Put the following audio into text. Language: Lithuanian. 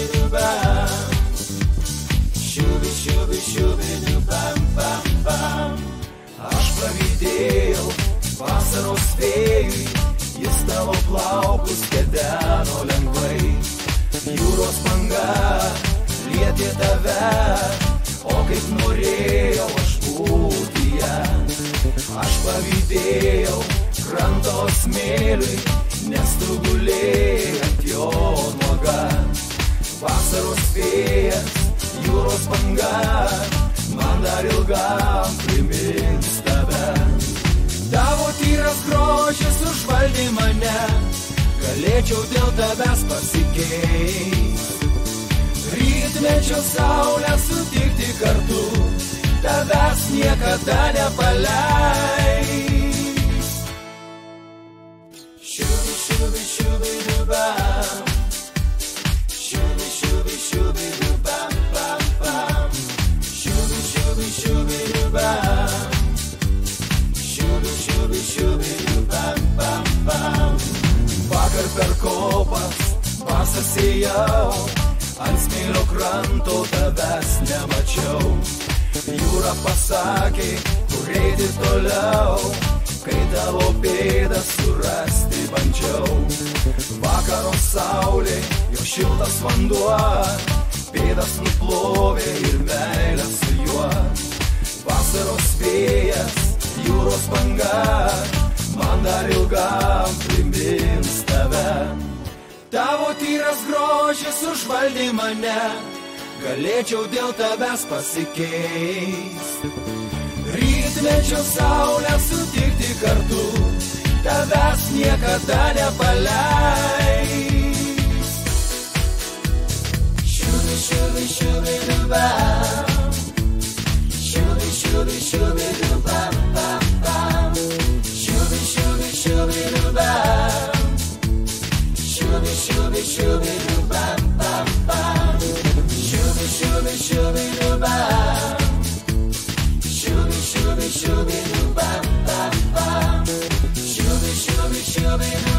Shubi-shubi-doo-bam. Shubi-shubi-shubi-doo-bam-bam-bam. Aš pavydėjau vasaros vėjui, jis tavo plaukus kedeno lengvai. Jūros banga lietė tave, o kaip norėjau aš būti ją. Aš pavydėjau kranto smėliui, nes tu gulėjai ant jo nuoga. Vasaros vėjas, jūros banga, man dar ilgam primins tave. Tavo tyras grožis užvaldė mane, galėčiau dėl tavęs pasikeist. Rytmečio saulę sutikti kartu, tavęs niekada nepaleis. Shubi-shubi-shubi-doo-bam. Shubi-shubi-shubi-doo-bam-bam-bam. Shubi-shubi-shubi-doo-bam. Shubi-shubi-shubi-doo-bam-bam-bam. Vakar per kopas vasas ėjau, ant smėlio kranto tavęs nemačiau. Jūra pasakė, kur eiti toliau, kai tavo pėdas surasti bandžiau. Vakaro saulė, jo šiltas vanduo, pėdas nuplovė ir meilę su juo. Vasaros vėjas, jūros banga, man dar ilgam primins tave. Tavo tyras grožis užvaldė mane, galėčiau dėl tavęs pasikeist. Rytmečio saulę sutikti kartu, tavęs niekada nepaleis. Shubi-shubi-shubi-doo-bam. Shubi-shubi-shubi-doo-bam-bam-bam. Shubi-shubi-shubi-doo-bam. Shubi-shubi-shubi-doo-bam-bam-bam. Shubi-shubi-shubi-doo-bam. Shubi-shubi-shubi-doo-bam-bam-bam. Shubi-shubi-shubi-doo-bam.